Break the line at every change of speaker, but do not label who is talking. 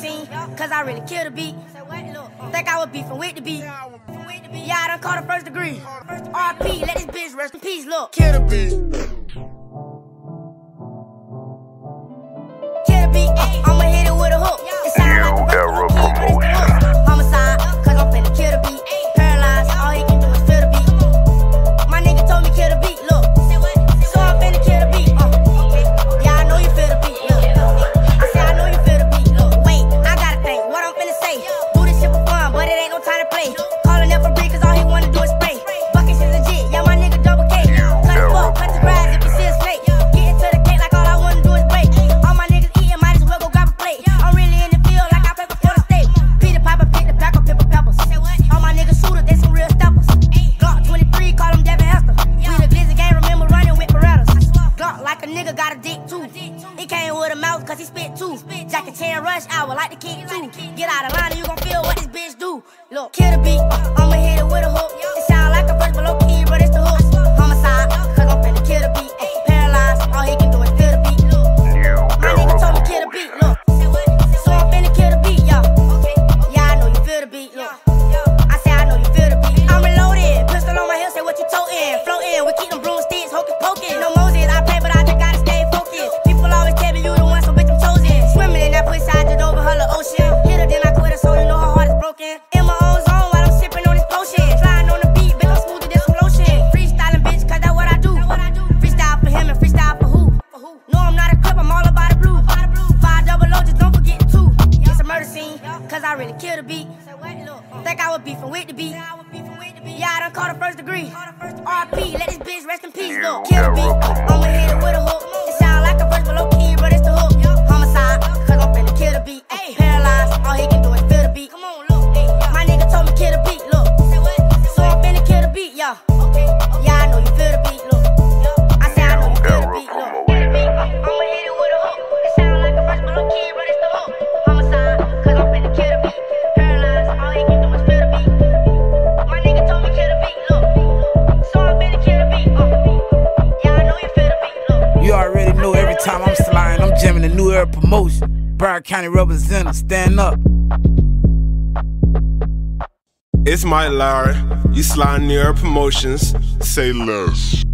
scene, cause I really killed the beat. Think I was beefing with the beat. Yeah, I done caught a first degree. RP, let this bitch rest in peace, look.
Kill the beat.
Kill the beat, I'ma hit it with a hook. It sound like a
Era Promotion.
Homicide, cause I'm finna kill the beat. Paralyzed, all he can do is feel the beat. My nigga told me kill the beat, look. So I'm finna kill the beat, Yeah, I know you feel the beat, look. I say I know you feel the beat, look. Wait, I gotta think what I'm finna say. Do this shit for fun, but it ain't no time to play. Calling up for break, cause all he wanna do is spray. Buckets is legit, yeah, my nigga double K. Cut the fuck, cut the grass if you see a snake. Get into the cake like all I wanna do is break. All my niggas eating, might as well go grab a plate. I'm really in the field like I play for Florida State. Peter Piper pick the pack up pepper peppers. All my niggas shooters, they some real steppers. Glock 23, call them Devin Hester. We the Glizzy gang, remember running with Berettas. Glock like a nigga got a dick too. He came with a mouth cause he spit too. Jackie Chan rush hour like the kick too. Get out of line and you gon' feel what this bitch do. Look, kill the beat, I'ma hit it with a hook. It sound like a verse but low key, but it's the hook. Homicide, cause I'm finna kill the beat. Paralyzed, all he can do is feel the beat. My nigga told me kill the beat, look. So I'm finna kill the beat, y'all. Yeah, I know you feel the beat, look. I say I know you feel the beat. I'm reloaded, pistol on my hip, say what you totin'. Floatin', we keep them broomsticks, hocus pocus. No Moses, I play but I just gotta stay focused. People always tell me you the one, so bitch I'm chosen. Swimming in that pussy, I just over her the ocean. Hit her, then I quit her, so you know her heart is broken. In my own zone while I'm sipping on this potion. Flying on the beat, bitch, I'm smoother than some lotion. Freestyling, bitch, cause that's what I do. Freestyle for him and freestyle for who? No, I'm not a crip, I'm all about the blue. 5 double O, just don't forget the 2. It's a murder scene, cause I really killed the beat. Think I was beefing with the beat. Yeah, I done caught a first degree. RP, let this bitch rest in peace, look. Kill the beat, I'ma hit it with a hook. It sound like a verse, but low key, but it's the hook. Homicide, cause I'm finna kill the beat. Paralyzed, all he can do is feel the beat. My nigga told me kill the beat, look. So I'm finna kill the beat, y'all. Yeah, I know you feel the beat, look. I say I know you feel the beat, look. I'ma hit it with a hook. It sound like a verse, but low key, but it's the hook. Homicide, cause I'm finna kill the beat. Paralyzed, all he can do is feel the beat. My nigga told me kill the beat, look. So I'm finna kill the beat, Yeah, I know you feel the beat, look.
You already know every time I'm sliding, I'm jamming the New Era Promotion. Broward County representative, stand up.
It's Mike Lowry. You sliding New Era Promotions. Say less.